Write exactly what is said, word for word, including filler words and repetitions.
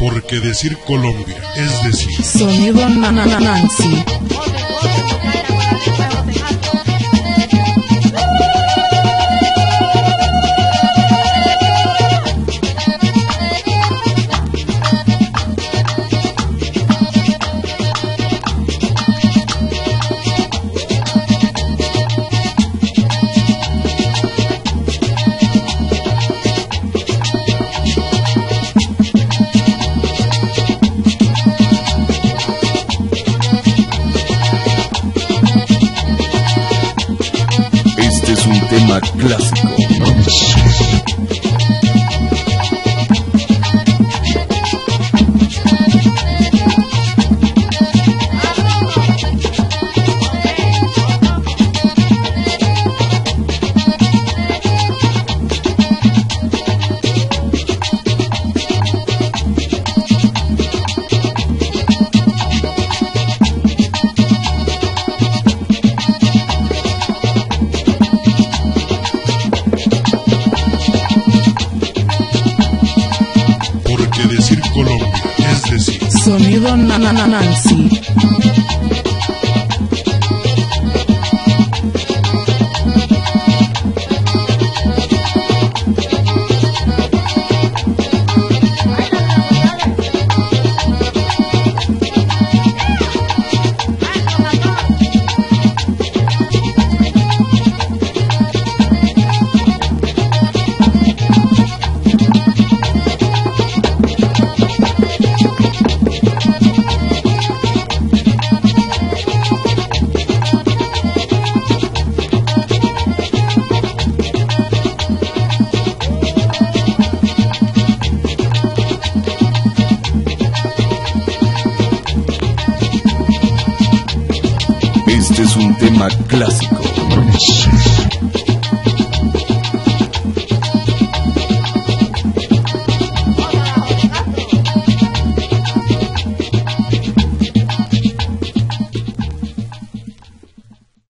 Porque decir Colombia es decir Sonido Nananansi. Este es un tema clásico. Porque decir Colombia es decir Sonido Nananansi. Este es un tema clásico.